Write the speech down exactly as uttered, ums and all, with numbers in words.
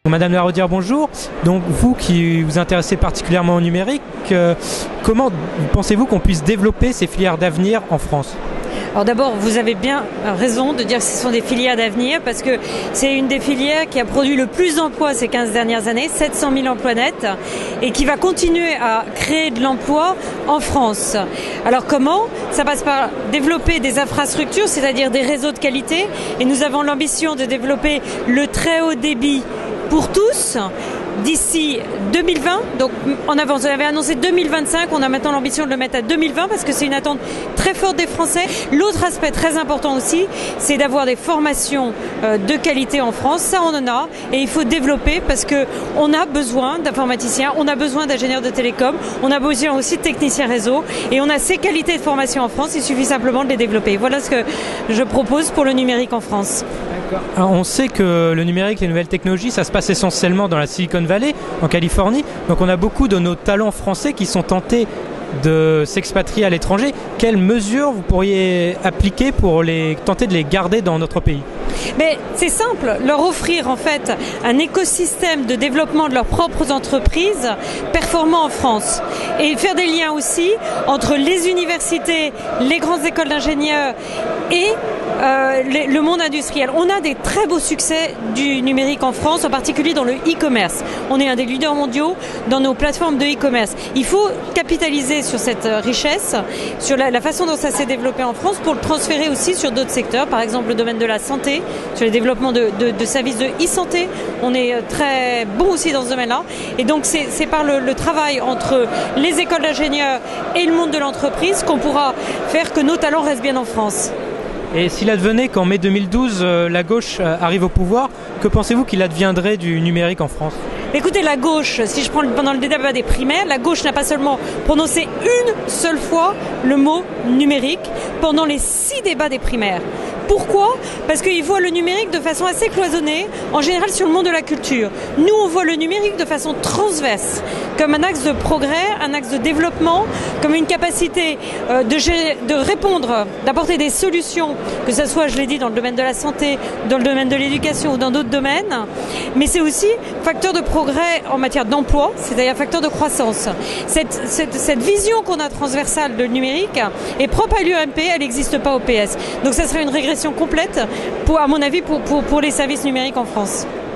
Madame Laraudière, bonjour. Donc vous qui vous intéressez particulièrement au numérique, euh, comment pensez-vous qu'on puisse développer ces filières d'avenir en France ? Alors d'abord, vous avez bien raison de dire que ce sont des filières d'avenir parce que c'est une des filières qui a produit le plus d'emplois ces quinze dernières années, sept cent mille emplois nets, et qui va continuer à créer de l'emploi en France. Alors comment ? Ça passe par développer des infrastructures, c'est-à-dire des réseaux de qualité, et nous avons l'ambition de développer le très haut débit pour tous d'ici deux mille vingt, donc en avance, on avait annoncé deux mille vingt-cinq, on a maintenant l'ambition de le mettre à deux mille vingt parce que c'est une attente très forte des Français. L'autre aspect très important aussi, c'est d'avoir des formations euh, de qualité en France, ça on en a et il faut développer parce que on a besoin d'informaticiens, on a besoin d'ingénieurs de télécom, on a besoin aussi de techniciens réseau et on a ces qualités de formation en France, il suffit simplement de les développer. Voilà ce que je propose pour le numérique en France. Alors, on sait que le numérique, les nouvelles technologies, ça se passe essentiellement dans la Silicon Valley, en Californie. Donc on a beaucoup de nos talents français qui sont tentés de s'expatrier à l'étranger. Quelles mesures vous pourriez appliquer pour les, tenter de les garder dans notre pays ? Mais c'est simple, leur offrir en fait un écosystème de développement de leurs propres entreprises performant en France et faire des liens aussi entre les universités, les grandes écoles d'ingénieurs et euh, les, le monde industriel. On a des très beaux succès du numérique en France, en particulier dans le e-commerce. On est un des leaders mondiaux dans nos plateformes de e-commerce. Il faut capitaliser sur cette richesse, sur la, la façon dont ça s'est développé en France pour le transférer aussi sur d'autres secteurs, par exemple le domaine de la santé, sur le développement de, de, de services de e-santé. On est très bon aussi dans ce domaine-là. Et donc c'est par le, le travail entre les écoles d'ingénieurs et le monde de l'entreprise qu'on pourra faire que nos talents restent bien en France. Et s'il advenait qu'en mai deux mille douze, euh, la gauche euh, arrive au pouvoir, que pensez-vous qu'il adviendrait du numérique en France ? Écoutez, la gauche, si je prends pendant le débat des primaires, la gauche n'a pas seulement prononcé une seule fois le mot numérique pendant les six débats des primaires. Pourquoi ? Parce qu'ils voient le numérique de façon assez cloisonnée, en général sur le monde de la culture. Nous, on voit le numérique de façon transverse, comme un axe de progrès, un axe de développement, comme une capacité euh, de, de répondre, d'apporter des solutions, que ce soit, je l'ai dit, dans le domaine de la santé, dans le domaine de l'éducation ou dans d'autres domaines. Mais c'est aussi facteur de progrès en matière d'emploi, c'est-à-dire facteur de croissance. Cette, cette, cette vision qu'on a transversale de numérique est propre à l'U M P, elle n'existe pas au P S. Donc ça serait une régression complète, pour, à mon avis, pour, pour, pour les services numériques en France.